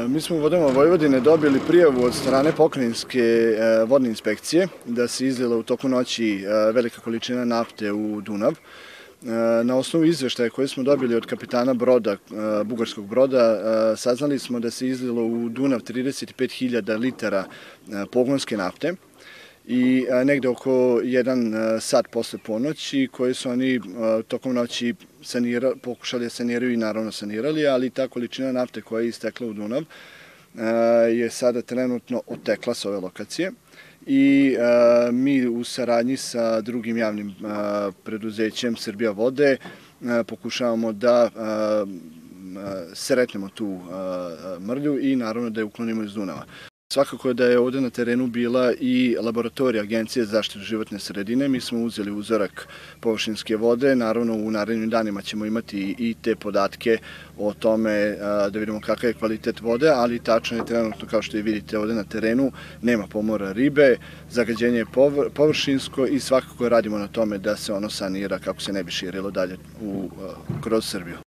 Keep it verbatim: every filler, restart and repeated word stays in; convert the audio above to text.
Mi smo u Vodama Vojvodine dobili prijavu od strane pokrajinske vodne inspekcije da se izlila u toku noći velika količina nafte u Dunav. Na osnovu izveštaja koje smo dobili od kapitana broda, bugarskog broda, saznali smo da se izlilo u Dunav trideset pet hiljada litara pogonske nafte i negde oko jedan sat posle ponoći, koje su oni tokom noći pokušali da saniraju i naravno sanirali, ali ta količina nafte koja je istekla u Dunav je sada trenutno otekla sa ove lokacije i mi u saradnji sa drugim javnim preduzećem Srbija vode pokušavamo da sretnemo tu mrlju i naravno da je uklonimo iz Dunava. Svakako da je ovde na terenu bila i laboratorija Agencije za zaštitu životne sredine. Mi smo uzeli uzorak površinske vode, naravno u narednim danima ćemo imati i te podatke o tome da vidimo kakav je kvalitet vode, ali tačno je trenutno, kao što i vidite ovde na terenu, nema pomora ribe, zagađenje je površinsko i svakako radimo na tome da se ono sanira kako se ne bi širilo dalje kroz Srbiju.